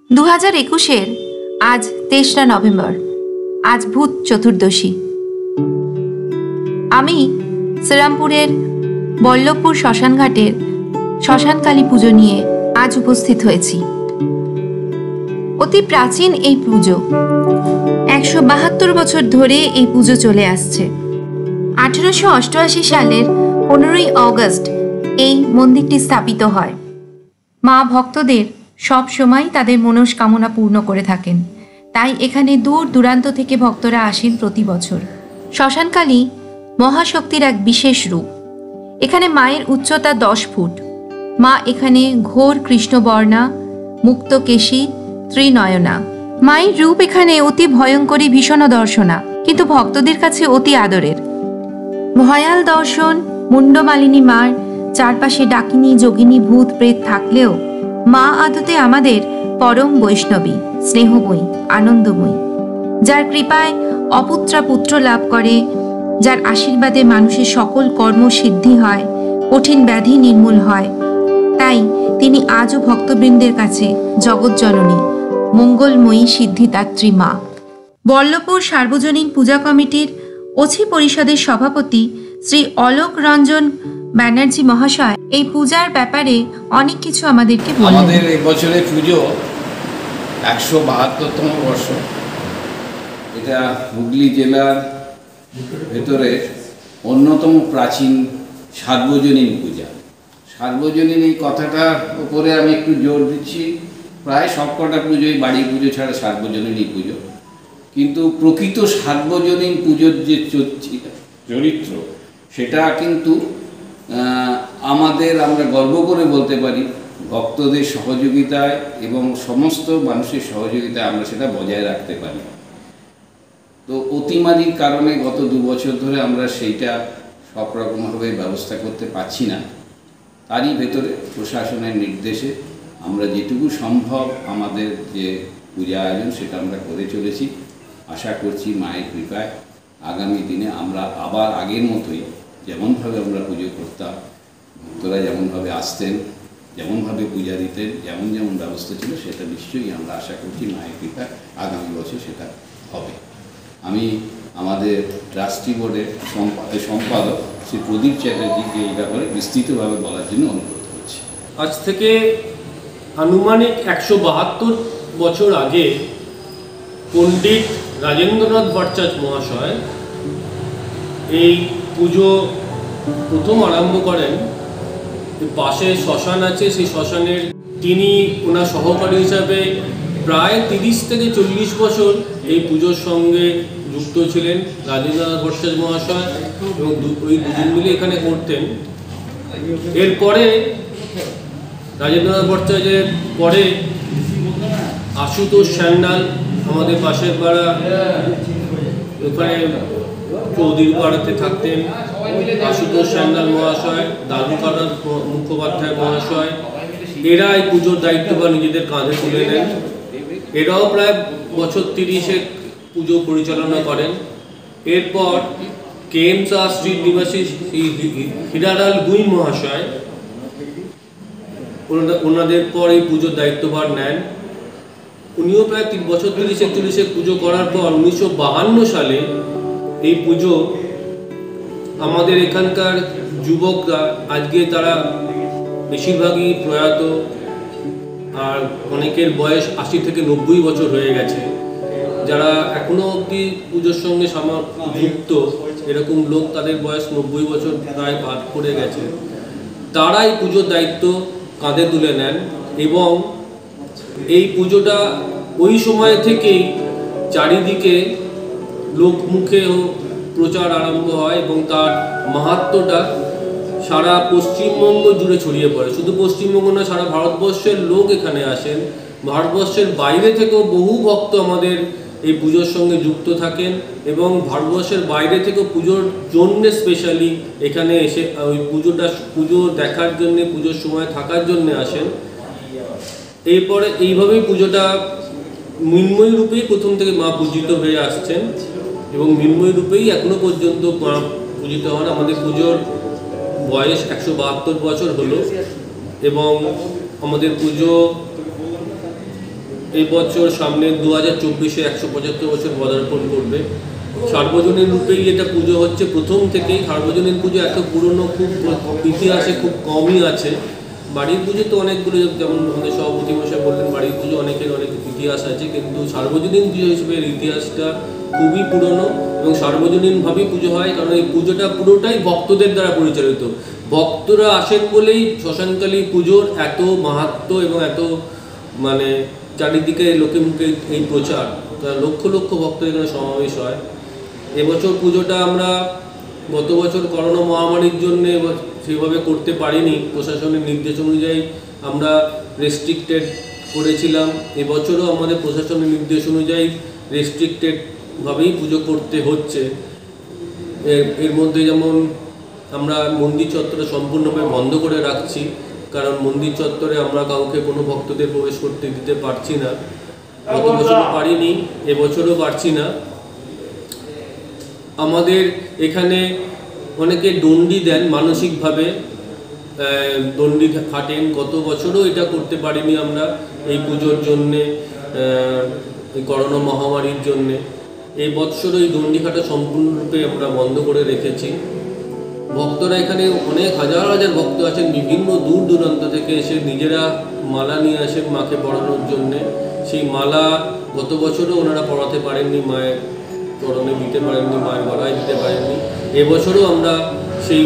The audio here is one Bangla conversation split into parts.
2021-এর আজ 23রা নভেম্বর। আজ ভূত চতুর্দশী। আমি শ্রীরামপুরের বল্লভপুর শ্মশানঘাটের শ্মশানকালী পুজো নিয়ে আজ উপস্থিত হয়েছি। অতি প্রাচীন এই পুজো, 172 বছর ধরে এই পুজো চলে আসছে। 1888 সালের 15ই অগস্ট এই মন্দিরটি স্থাপিত হয়। মা ভক্তদের সব সময় তাদের মনস্কামনা পূর্ণ করে থাকেন, তাই এখানে দূর দূরান্ত থেকে ভক্তরা আসেন প্রতি বছর। শ্মশানকালী মহাশক্তির এক বিশেষ রূপ। এখানে মায়ের উচ্চতা 10 ফুট। মা এখানে ঘোর কৃষ্ণবর্ণা, মুক্তকেশী, ত্রিনয়না। মায়ের রূপ এখানে অতি ভয়ঙ্করী, ভীষণ দর্শনা, কিন্তু ভক্তদের কাছে অতি আদরের। ভয়াল দর্শন মুন্ডমালিনী মার চারপাশে ডাকিনী, যোগিনী, ভূত, প্রেত থাকলেও মা আদতে আমাদের পরম বৈষ্ণবী, স্নেহময়ী, আনন্দময়ী, যার কৃপায় অপুত্রা পুত্র লাভ করে, যার আশীর্বাদে মানুষের সকল কর্ম সিদ্ধি হয়, কঠিন ব্যাধি নির্মূল হয়। তাই তিনি আজও ভক্তবৃন্দের কাছে জগৎজননী, মঙ্গলময়ী, সিদ্ধিদাত্রী মা। বল্লভপুর সার্বজনীন পূজা কমিটির অছি পরিষদের সভাপতি শ্রী অলোক রঞ্জন ব্যানার্জি মহাশয় এই পূজার ব্যাপারে অনেক কিছু আমাদেরকে বললেন। আমাদের এই বছরের পুজো 172তম বর্ষ। এটা হুগলি জেলার ভেতরে অন্যতম প্রাচীন সার্বজনীন পূজা। সার্বজনীন এই কথাটার উপরে আমি একটু জোর দিচ্ছি। প্রায় সবকটা পুজোই বাড়ি পুজো ছাড়া সার্বজনীনই পুজো, কিন্তু প্রকৃত সার্বজনীন পুজোর যে চরিত্র সেটা কিন্তু আমরা গর্ব করে বলতে পারি ভক্তদের সহযোগিতায় এবং সমস্ত মানুষের সহযোগিতায় আমরা সেটা বজায় রাখতে পারি। তো অতিমারির কারণে গত 2 বছর ধরে আমরা সেইটা সব রকমভাবে ব্যবস্থা করতে পারছি না। তারই ভেতরে প্রশাসনের নির্দেশে আমরা যেটুকু সম্ভব আমাদের যে পূজা আয়োজন সেটা আমরা করে চলেছি। আশা করছি মায়ের কৃপায় আগামী দিনে আমরা আবার আগের মতোই যেমনভাবে আমরা পুজো করতাম, ভক্তরা যেমনভাবে আসতেন, যেমনভাবে পূজা দিতেন, যেমন যেমন ব্যবস্থা ছিল, সেটা নিশ্চয়ই আমরা আশা করছি মায়ের কৃপায় আগামী বছর সেটা হবে। আমি আমাদের ট্রাস্টি বোর্ডের সম্পাদক শ্রী প্রদীপ চ্যাটার্জিকে এই ব্যাপারে বিস্তৃতভাবে বলার জন্য অনুরোধ করছি। আজ থেকে আনুমানিক 172 বছর আগে পণ্ডিত রাজেন্দ্রনাথ ভট্টাচার্য মহাশয় এই পুজো প্রথম আরম্ভ করেন। পাশে শ্মশান আছে, সেই শ্মশানের তিনি ওনার সহকারী হিসাবে প্রায় 30 থেকে 40 বছর এই পুজোর সঙ্গে যুক্ত ছিলেন রাজেন্দ্রনাথ ভট্টাচার্য মহাশয়, এবং ওই দুজন মিলে এখানে করতেন। এরপরে রাজেন্দ্রনাথ ভট্টাচার্যের পরে আশুতোষ স্যান্ডাল, আমাদের পাশের পাড়া, ওখানে চৌধুরী পাড়াতে থাকতেন আশুতোষ স্যান্ডাল মহাশয়, দাদুকানাথ মুখোপাধ্যায় মহাশয়, এরা এই পুজোর দায়িত্বভার নিজেদের কাঁধে তুলে নেন। এরাও প্রায় বছর 30 পুজো পরিচালনা করেন। এরপর KM শাহ স্ট্রিট নিবাসী হীরালাল গুই মহাশয় ওনাদের পর এই পুজোর দায়িত্বভার নেন। উনিও প্রায় 3 বছর 30-41 পুজো করার পর 1952 সালে এই পুজো আমাদের এখানকার যুবকরা, আজকে তারা বেশিরভাগই প্রয়াত, আর অনেকের বয়স 80 থেকে 90 বছর হয়ে গেছে, যারা এখনো অবধি পুজোর সঙ্গে যুক্ত, এরকম লোক তাদের বয়স 90 বছর প্রায় পার করে গেছে, তারা এই পুজোর দায়িত্ব কাঁধে তুলে নেন। এবং এই পুজোটা ওই সময় থেকেই চারিদিকে লোকমুখে প্রচার আরম্ভ হয় এবং তার মাহাত্ম্যটা সারা পশ্চিমবঙ্গ জুড়ে ছড়িয়ে পড়ে। শুধু পশ্চিমবঙ্গ না, সারা ভারতবর্ষের লোক এখানে আসেন। ভারতবর্ষের বাইরে থেকেও বহু ভক্ত আমাদের এই পুজোর সঙ্গে যুক্ত থাকেন, এবং ভারতবর্ষের বাইরে থেকেও পুজোর জন্য স্পেশালি এখানে এসে ওই পুজো দেখার জন্যে, পুজোর সময় থাকার জন্যে আসেন। এরপরে এইভাবেই পুজোটা মৃন্ময়ী রূপেই প্রথম থেকে মা পূজিত হয়ে আসছেন, এবং মৃন্ময়ী রূপেই এখনো পর্যন্ত মা পূজিত হন। আমাদের পুজোর বয়স 172 বছর হলো, এবং আমাদের পুজো এই বছর সামনে 2024-এ 175 বছর পদার্পণ করবে। সার্বজনীন রূপেই এটা পুজো হচ্ছে প্রথম থেকেই। সার্বজনীন পুজো এত পুরনো, খুব ইতিহাসে খুব কমই আছে। বাড়ির পুজো তো অনেকগুলো, যেমন আমাদের সভাপতি মশাই বললেন, বাড়ির পুজো অনেকের অনেক ইতিহাস আছে, কিন্তু সার্বজনীন পুজো হিসেবে এর ইতিহাসটা খুবই পুরনো এবং সার্বজনীনভাবেই পুজো হয়। কারণ এই পুজোটা পুরোটাই ভক্তদের দ্বারা পরিচালিত। ভক্তরা আসেন বলেই শ্মশানকালী পুজোর এত মাহাত্ম্য এবং এত মানে চারিদিকে লোকে মুখে এই প্রচার, লক্ষ লক্ষ ভক্তদের এখানে সমাবেশ হয়। এবছর পুজোটা আমরা গত বছর করোনা মহামারীর জন্য সেভাবে করতে পারিনি, প্রশাসনের নির্দেশ অনুযায়ী আমরা রেস্ট্রিক্টেড করেছিলাম। এবছরও আমাদের প্রশাসনের নির্দেশ অনুযায়ী রেস্ট্রিক্টেডভাবেই পুজো করতে হচ্ছে। এর মধ্যে যেমন আমরা মন্দির চত্বরে সম্পূর্ণভাবে বন্ধ করে রাখছি, কারণ মন্দির চত্বরে আমরা কাউকে কোনো ভক্তদের প্রবেশ করতে দিতে পারছি না। গত বছরও পারিনি, এবছরও পারছি না। আমাদের এখানে অনেকে দণ্ডি দেন, মানসিকভাবে দণ্ডি খাটেন। গত বছরও এটা করতে পারিনি আমরা এই পুজোর জন্যে, এই করোনা মহামারীর জন্যে। এই বছরও এই দণ্ডি খাটা সম্পূর্ণরূপে আমরা বন্ধ করে রেখেছি। ভক্তরা এখানে অনেক হাজার হাজার ভক্ত আছেন, বিভিন্ন দূর দূরান্ত থেকে এসে নিজেরা মালা নিয়ে আসেন মাকে পরানোর জন্যে। সেই মালা গত বছরও ওনারা পরাতে পারেননি, মায়ের চরণে দিতে পারেননি, মায়ের গলায় দিতে পারেননি। এবছরও আমরা সেই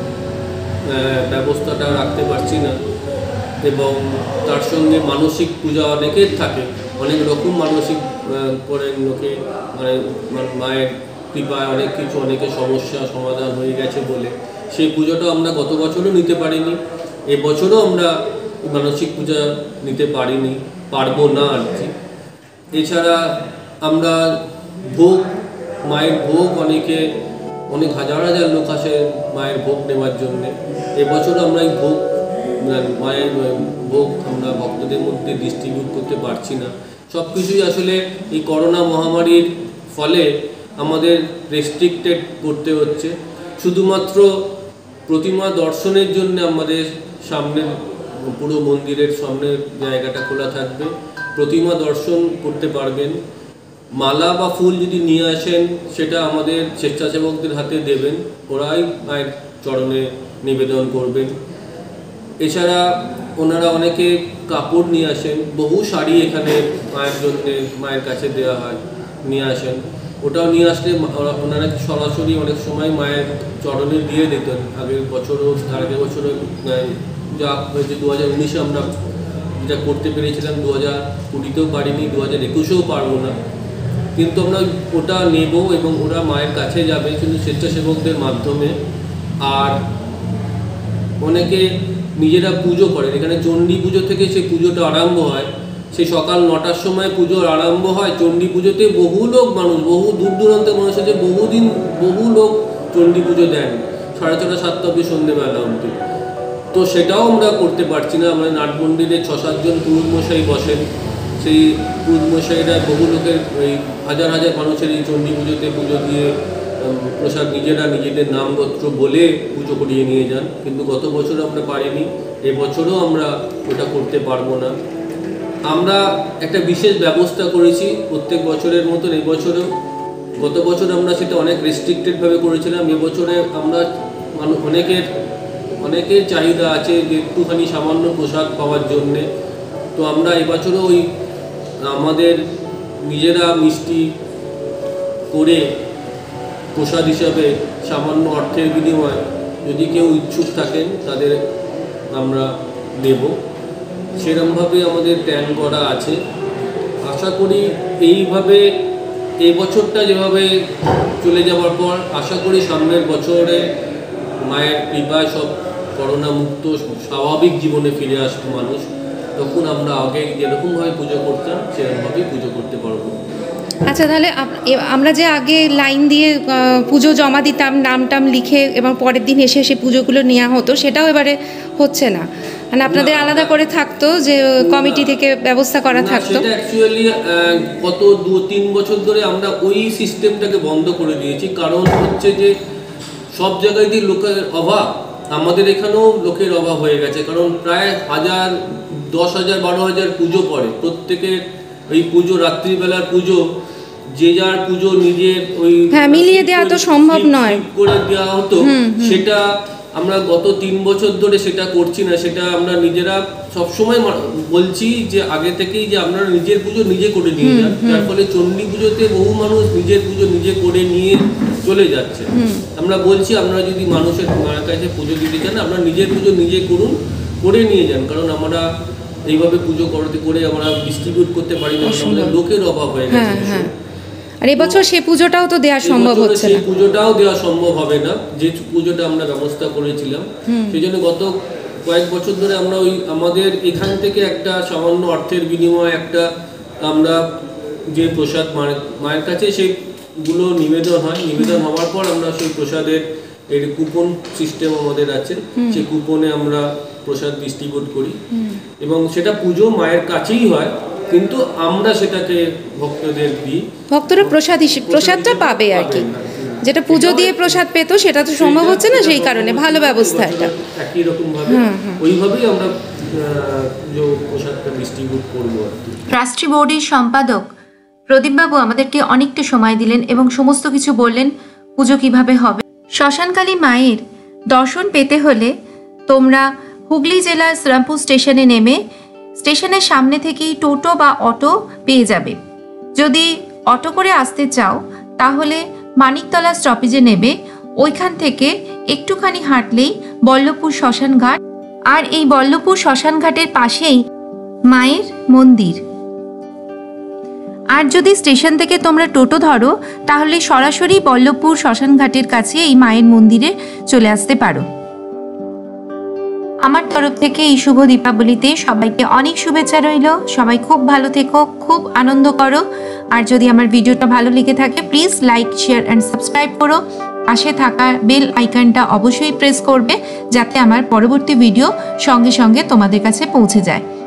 ব্যবস্থাটা রাখতে পারছি না। এবং তার সঙ্গে মানসিক পূজা অনেকের থাকে, অনেক রকম মানসিক করেন লোকে, মানে মায়ের কৃপায় অনেক কিছু, অনেকের সমস্যা সমাধান হয়ে গেছে বলে সেই পুজোটা আমরা গত বছরও নিতে পারিনি, এবছরও আমরা মানসিক পূজা নিতে পারিনি, পারবো না আর কি। এছাড়া আমরা ভোগ, মায়ের ভোগ, অনেক হাজার হাজার লোক আসে মায়ের ভোগ নেওয়ার জন্যে। এবছরও আমরা এই ভোগ, মায়ের ভোগ আমরা ভক্তদের মধ্যে ডিস্ট্রিবিউট করতে পারছি না। সব কিছুই আসলে এই করোনা মহামারীর ফলে আমাদের রেস্ট্রিক্টেড করতে হচ্ছে। শুধুমাত্র প্রতিমা দর্শনের জন্য আমাদের সামনের পুরো মন্দিরের সামনের জায়গাটা খোলা থাকবে, প্রতিমা দর্শন করতে পারবেন। মালা বা ফুল যদি নিয়ে আসেন সেটা আমাদের স্বেচ্ছাসেবকদের হাতে দেবেন, ওরাই মায়ের চরণে নিবেদন করবেন। এছাড়া ওনারা অনেকে কাপড় নিয়ে আসেন, বহু শাড়ি এখানে মায়ের জন্যে, মায়ের কাছে দেওয়া হয়, নিয়ে আসেন। ওটাও নিয়ে আসলে ওনারা সরাসরি অনেক সময় মায়ের চরণে দিয়ে দিতেন। আগের বছরও, তার আগের বছরও যা হয়েছে 2019-এ আমরা যেটা করতে পেরেছিলাম, 2020-তেও পারিনি, 2021-এও পারবো না, কিন্তু আমরা ওটা নেব এবং ওরা মায়ের কাছে যাবে কিন্তু স্বেচ্ছাসেবকদের মাধ্যমে। আর অনেকে নিজেরা পুজো করেন, এখানে চণ্ডী পুজো থেকে সেই পুজোটা আরম্ভ হয়, সেই সকাল 9টার সময় পুজোর আরম্ভ হয়। চণ্ডী পুজোতে বহু লোক মানুষ, বহু দূর দূরান্তের মানুষ আছে, বহু লোক চণ্ডী পুজো দেন 6:30 7টা অবধি, সন্ধ্যেবেলা অবধি। তো সেটাও আমরা করতে পারছি না। আমরা নাট মন্দিরে 6-7 জন পুরোহিত মশাই বসেন, সেই পুরোহিত মশাইরা বহু লোকের, ওই হাজার হাজার মানুষের এই চণ্ডী পুজোতে পুজো দিয়ে প্রসাদ নিজেরা নিজেদের নামগোত্র বলে পুজো করিয়ে নিয়ে যান, কিন্তু গত বছর আমরা পারিনি, এবছরও আমরা ওটা করতে পারবো না। আমরা একটা বিশেষ ব্যবস্থা করেছি প্রত্যেক বছরের মতন এবছরেও। গত বছর আমরা সেটা অনেক রেস্ট্রিক্টেডভাবে করেছিলাম, এবছরে আমরা অনেকের চাহিদা আছে যে একটুখানি সামান্য প্রসাদ পাওয়ার জন্যে। তো আমরা এবছরও ওই আমাদের নিজেরা মিষ্টি করে প্রসাদ হিসাবে সামান্য অর্থের বিনিময়ে যদি কেউ ইচ্ছুক থাকেন তাদের আমরা দেব, সেরকমভাবে আমাদের প্ল্যান করা আছে। আশা করি এইভাবে এই বছরটা যেভাবে চলে যাওয়ার পর আশা করি সামনের বছরে মায়ের কৃপায় সব করোনা মুক্ত স্বাভাবিক জীবনে ফিরে আসবে মানুষ, তখন আমরা আগে যেরকমভাবে পুজো করতাম সেরকমভাবেই পুজো করতে পারবো। আচ্ছা, তাহলে আমরা যে আগে লাইন দিয়ে পুজো জমা দিতাম, নাম টাম লিখে, এবং পরের দিন এসে সে পুজোগুলো নেওয়া হতো, সেটাও এবারে হচ্ছে না, মানে আপনাদের আলাদা করে থাকতো যে কমিটি থেকে ব্যবস্থা করা থাকতো? সেটা অ্যাকচুয়ালি গত 2-3 বছর ধরে আমরা ওই সিস্টেমটাকে বন্ধ করে দিয়েছি। কারণ হচ্ছে যে সব জায়গায় দিয়ে লোকের অভাব, আমাদের এখানেও লোকের অভাব হয়ে গেছে। কারণ প্রায় 10,000 12,000 পুজো পড়ে, প্রত্যেকের ওই পুজো রাত্রিবেলার পুজো যে যার পুজো নিজের ওই মিলিয়ে দেওয়া তো সম্ভব নয় করে দেওয়া হতো, সেটা আমরা গত 3 বছর ধরে সেটা করছি না। সেটা আমরা নিজেরা সবসময় বলছি যে আগে থেকেই যে আপনারা নিজের পুজো নিজে করে নিয়ে যান, যার ফলে চণ্ডী পুজোতে বহু মানুষ নিজের পুজো নিজে করে নিয়ে চলে যাচ্ছে। আমরা বলছি আপনারা যদি মানুষের মায়ের কাছে পুজো দিতে চান, আপনারা নিজের পুজো নিজে করুন, করে নিয়ে যান, কারণ আমরা এইভাবে পুজো করতে করে আমরা ডিস্ট্রিবিউট করতে পারি না, আমাদের লোকের অভাব হয়ে গেছে। আর এবছর সেই পুজোটাও তো দেওয়া সম্ভব হচ্ছে না, সেই পুজোটাও দেওয়া সম্ভব হবে না, যে পুজোটা আমরা ব্যবস্থা করেছিলাম। সেই জন্য গত কয়েক বছর ধরে আমরা ওই আমাদের এখান থেকে একটা সামান্য অর্থের বিনিময়ে একটা আমরা যে প্রসাদ মায়ের কাছে সেইগুলো নিবেদন হয়, নিবেদন হওয়ার পর আমরা সেই প্রসাদের এর কুপন সিস্টেম আমাদের আছে, সেই কুপনে আমরা প্রসাদ ডিস্ট্রিবিউট করি এবং সেটা পুজো মায়ের কাছেই হয়, কিন্তু আমরা সেটাকে ভক্তদের দিই। ভক্তরা প্রসাদটা পাবে আর কি, যেটা পুজো দিয়ে প্রসাদ পেতো সেটা তো সম্ভব হচ্ছে না, সেই কারণে ভালো ব্যবস্থা এটা। একই রকম ভাবে ওইভাবেই আমরা পুজো প্রসাদটা ডিস্ট্রিবিউট করবো আর কি। ট্রাস্টি বোর্ডের সম্পাদক প্রদীপবাবু আমাদেরকে অনেকটা সময় দিলেন এবং সমস্ত কিছু বললেন পুজো কিভাবে হবে। শ্মশানকালী মায়ের দর্শন পেতে হলে তোমরা হুগলি জেলার শ্রীরামপুর স্টেশনে নেমে স্টেশনের সামনে থেকেই টোটো বা অটো পেয়ে যাবে। যদি অটো করে আসতে চাও তাহলে মানিকতলা স্টপেজে নেবে, ওইখান থেকে একটুখানি হাঁটলেই বল্লভপুর শ্মশান ঘাট, আর এই বল্লভপুর শ্মশান ঘাটের পাশেই মায়ের মন্দির। আর যদি স্টেশন থেকে তোমরা টোটো ধরো তাহলে সরাসরি বল্লভপুর শ্মশান ঘাটের কাছে এই মায়ের মন্দিরে চলে আসতে পারো। আমার তরফ থেকে এই শুভ দীপাবলিতে সবাইকে অনেক শুভেচ্ছা রইল। সবাই খুব ভালো থেকো, খুব আনন্দ করো। আর যদি আমার ভিডিওটা ভালো লেগে থাকে please like, share and subscribe করো। পাশে থাকা বেল আইকনটা অবশ্যই প্রেস করবে যাতে আমার পরবর্তী ভিডিও সঙ্গে সঙ্গে তোমাদের কাছে পৌঁছে যায়।